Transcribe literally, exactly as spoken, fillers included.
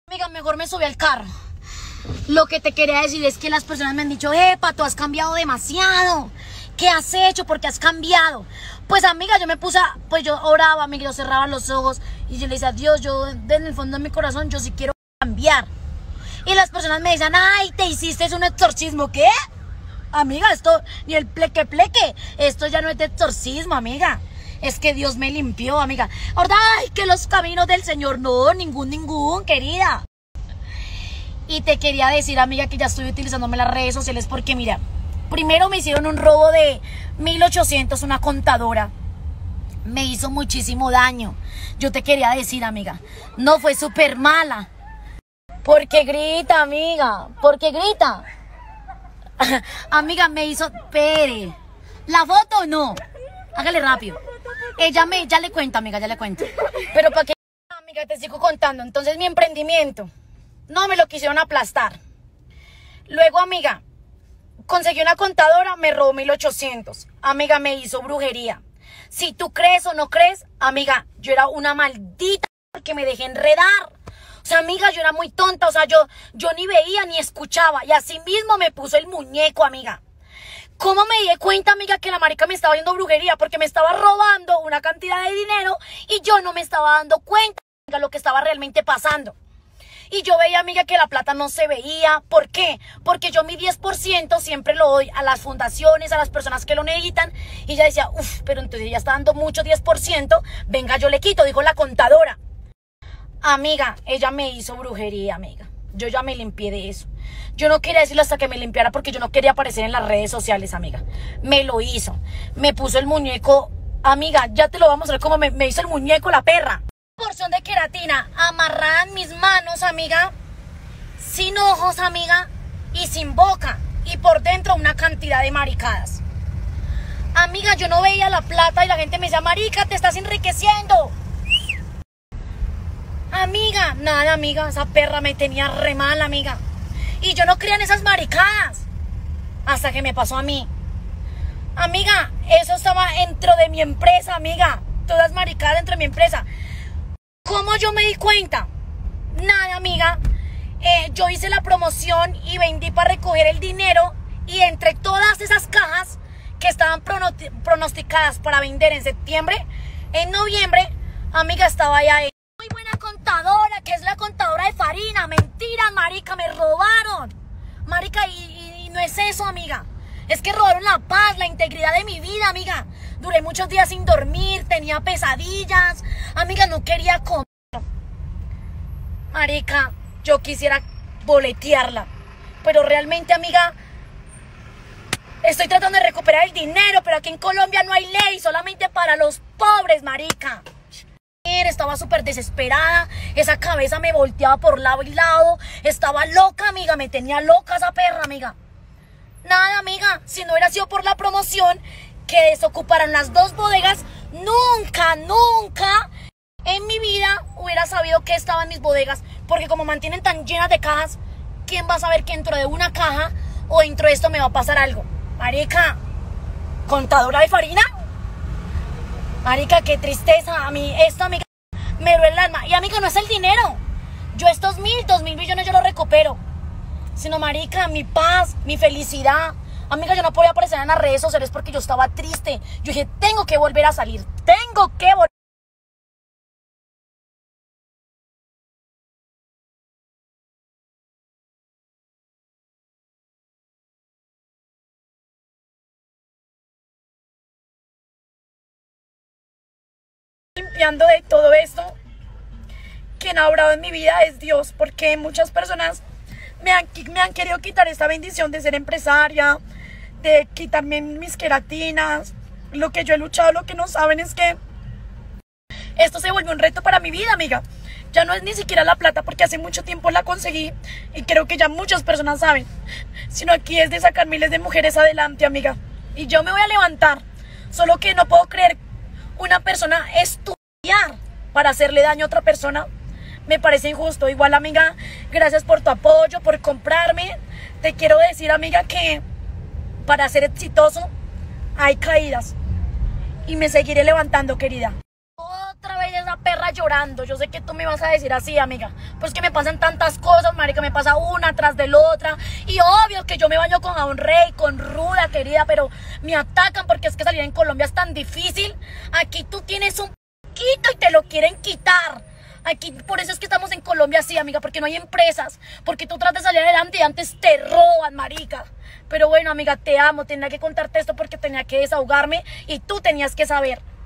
Amiga, mejor me subí al carro. Lo que te quería decir es que las personas me han dicho, epa, tú has cambiado demasiado. ¿Qué has hecho? ¿Por qué has cambiado? Pues amiga, yo me puse, a, pues yo oraba, amiga, yo cerraba los ojos y yo le decía, Dios, yo en el fondo de mi corazón, yo sí quiero cambiar. Y las personas me decían, ay, te hiciste un exorcismo. ¿Qué? Amiga, esto, ni el pleque pleque, esto ya no es de exorcismo, amiga. Es que Dios me limpió, amiga. Ahora, ay, que los caminos del Señor, no, ningún, ningún, querida. Y te quería decir, amiga, que ya estoy utilizándome las redes sociales porque, mira, primero me hicieron un robo de mil ochocientos, una contadora. Me hizo muchísimo daño. Yo te quería decir, amiga, no fue súper mala. Porque grita, amiga, porque grita. Amiga, me hizo... Pere, ¿la foto no? Hágale rápido. Ella me, ya le cuento, amiga, ya le cuento. Pero para que... Amiga, te sigo contando. Entonces mi emprendimiento, no me lo quisieron aplastar. Luego, amiga, conseguí una contadora, me robó mil ochocientos. Amiga, me hizo brujería. Si tú crees o no crees, amiga, yo era una maldita porque me dejé enredar. O sea, amiga, yo era muy tonta. O sea, yo, yo ni veía ni escuchaba. Y así mismo me puso el muñeco, amiga. ¿Cómo me di cuenta, amiga, que la marica me estaba haciendo brujería? Porque me estaba robando una cantidad de dinero y yo no me estaba dando cuenta de lo que estaba realmente pasando. Y yo veía, amiga, que la plata no se veía. ¿Por qué? Porque yo mi diez por ciento siempre lo doy a las fundaciones, a las personas que lo necesitan. Y ella decía, uff, pero entonces ella está dando mucho diez por ciento. Venga, yo le quito, dijo la contadora. Amiga, ella me hizo brujería, amiga. Yo ya me limpié de eso. Yo no quería decirlo hasta que me limpiara porque yo no quería aparecer en las redes sociales, amiga. Me lo hizo. Me puso el muñeco. Amiga, ya te lo vamos a ver cómo me, me hizo el muñeco la perra. Porción de queratina amarrada en mis manos, amiga. Sin ojos, amiga. Y sin boca. Y por dentro una cantidad de maricadas. Amiga, yo no veía la plata y la gente me decía, marica, te estás enriqueciendo. Amiga, nada, amiga, esa perra me tenía re mal, amiga. Y yo no creía en esas maricadas. Hasta que me pasó a mí. Amiga, eso estaba dentro de mi empresa, amiga. Todas maricadas dentro de mi empresa. ¿Cómo yo me di cuenta? Nada, amiga. Eh, yo hice la promoción y vendí para recoger el dinero. Y entre todas esas cajas que estaban pronosticadas para vender en septiembre, en noviembre, amiga, estaba allá ahí. Muy buena contadora, que es la contadora de Farina. Mentira, marica, me robaron. Marica, y, y, y no es eso, amiga. Es que robaron la paz, la integridad de mi vida, amiga. Duré muchos días sin dormir, tenía pesadillas. Amiga, no quería comer. Marica, yo quisiera boletearla. Pero realmente, amiga, estoy tratando de recuperar el dinero. Pero aquí en Colombia no hay ley, solamente para los pobres, marica. Estaba súper desesperada, esa cabeza me volteaba por lado y lado, estaba loca, amiga, me tenía loca esa perra, amiga. Nada, amiga, si no hubiera sido por la promoción, que desocuparan las dos bodegas, nunca, nunca en mi vida hubiera sabido que estaba en mis bodegas, porque como mantienen tan llenas de cajas, ¿quién va a saber que dentro de una caja o dentro de esto me va a pasar algo? Marica, ¿contadora de Farina? Marica, qué tristeza. A mí esto, amiga, me duele el alma. Y amiga, no es el dinero. Yo estos mil, dos mil millones yo los recupero. Sino, marica, mi paz, mi felicidad. Amiga, yo no podía aparecer en las redes sociales porque yo estaba triste. Yo dije, tengo que volver a salir. Tengo que volver. Limpiando de todo esto, quien ha obrado en mi vida es Dios, porque muchas personas me han, me han querido quitar esta bendición de ser empresaria, de quitarme mis queratinas. Lo que yo he luchado, lo que no saben es que esto se volvió un reto para mi vida, amiga. Ya no es ni siquiera la plata, porque hace mucho tiempo la conseguí y creo que ya muchas personas saben, sino aquí es de sacar miles de mujeres adelante, amiga. Y yo me voy a levantar, solo que no puedo creer una persona estudiar para hacerle daño a otra persona. Me parece injusto. Igual, amiga, gracias por tu apoyo, por comprarme. Te quiero decir, amiga, que para ser exitoso hay caídas y me seguiré levantando, querida. Otra vez esa perra. perra llorando. Yo sé que tú me vas a decir así, amiga. Pues que me pasan tantas cosas, marica, me pasa una tras de la otra. Y obvio que yo me baño con jabón Rey, con ruda, querida, pero me atacan porque es que salir en Colombia es tan difícil. Aquí tú tienes un quito y te lo quieren quitar. Aquí, por eso es que estamos en Colombia así, amiga, porque no hay empresas, porque tú tratas de salir adelante y antes te roban, marica. Pero bueno, amiga, te amo, tenía que contarte esto porque tenía que desahogarme y tú tenías que saber.